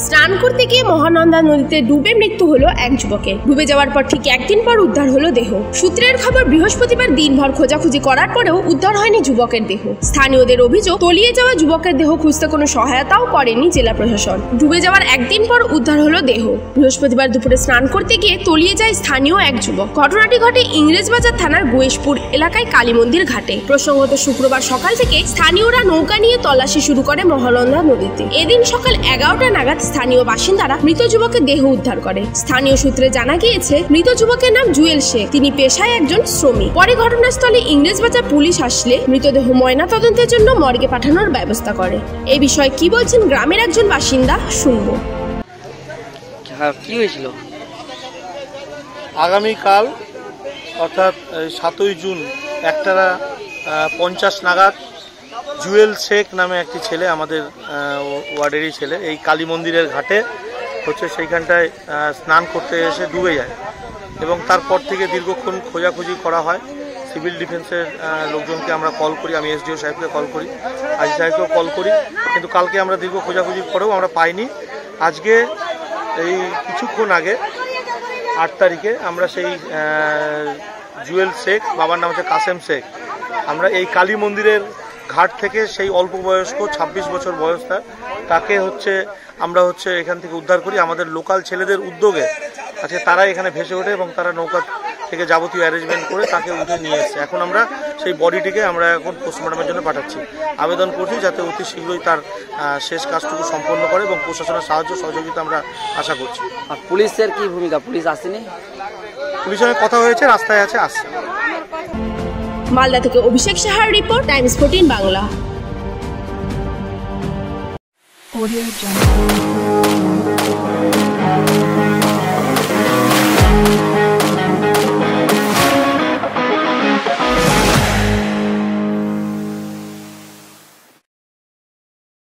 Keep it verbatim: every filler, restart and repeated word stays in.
স্নান করতে গিয়ে মহানন্দা নদীতে ডুবে মৃত্যু হলো এক যুবকের। ডুবে যাওয়ার পর ঠিক একদিন পর উদ্ধার হলো দেহ। সূত্রের খবর, বৃহস্পতিবার দিনভর খোঁজাখুঁজি করার পরেও উদ্ধার হয়নি যুবকের দেহ। স্থানীয়দের অভিযোগ, তলিয়ে যাওয়া যুবকের দেহ খুঁজতে কোনো সহায়তাও করেনি জেলা প্রশাসন। ডুবে যাওয়ার একদিন পর উদ্ধার হলো দেহ। বৃহস্পতিবার দুপুরে স্নান করতে গিয়ে তলিয়ে যায় স্থানীয় এক যুবক। ঘটনাটি ঘটে ইংরেজবাজার থানার গোয়েশপুর এলাকায় কালী মন্দির ঘাটে। প্রসঙ্গত, শুক্রবার সকাল থেকে স্থানীয়রা নৌকা নিয়ে তল্লাশি শুরু করে মহানন্দা নদীতে। এদিন সকাল এগারোটা নাগাদ স্থানীয় বাসিন্দারা মৃত যুবকের দেহ উদ্ধার করে। স্থানীয় সূত্রে জানা গিয়েছে, মৃত যুবকের নাম জুয়েল শেখ। তিনি পেশায় একজন শ্রমিক। পরে ঘটনাস্থলে ইংরেজবাজার পুলিশ আসলে মৃতদেহ ময়না তদন্তের জন্য মর্গে পাঠানোর ব্যবস্থা করে। এই বিষয়ে কি বলছেন গ্রামের একজন বাসিন্দা, শুনবো। কি হয়েছিল? আগামীকাল অর্থাৎ সাতই জুন একটানা পঞ্চাশ নাগাদ জুয়েল শেখ নামে একটি ছেলে, আমাদের ওয়ার্ডেরই ছেলে, এই কালী মন্দিরের ঘাটে হচ্ছে সেইখানটায় স্নান করতে এসে ডুবে যায় এবং তারপর থেকে দীর্ঘক্ষণ খোঁজাখুঁজি করা হয়। সিভিল ডিফেন্সের লোকজনকে আমরা কল করি, আমি এসডিও সাহেবকে কল করি, আই সাহেবকেও কল করি, কিন্তু কালকে আমরা দীর্ঘ খোঁজাখুঁজি করেও আমরা পাইনি। আজকে এই কিছুক্ষণ আগে আট তারিখে আমরা সেই জুয়েল শেখ, বাবার নাম হচ্ছে কাসেম শেখ, আমরা এই কালী মন্দিরের ঘাট থেকে সেই অল্প বয়স্ক ছাব্বিশ বছর বয়স তার, তাকে হচ্ছে আমরা হচ্ছে এখান থেকে উদ্ধার করি আমাদের লোকাল ছেলেদের উদ্যোগে। আজকে তারা এখানে ভেসে ওঠে এবং তারা নৌকা থেকে যাবতীয় অ্যারেঞ্জমেন্ট করে তাকে উঠে নিয়ে এসছে। এখন আমরা সেই বডিটিকে আমরা এখন পোস্টমর্টমের জন্য পাঠাচ্ছি। আবেদন করছি যাতে অতি শীঘ্রই তার শেষ কাজটুকু সম্পন্ন করে এবং প্রশাসনের সাহায্য সহযোগিতা আমরা আশা করছি। আর পুলিশের কি ভূমিকা? পুলিশ আসেনি? পুলিশের কথা হয়েছে, রাস্তায় আছে, আসছে। মালদা থেকে অভিষেক সাহার report, Times fourteen Bangla. Audio Jungle.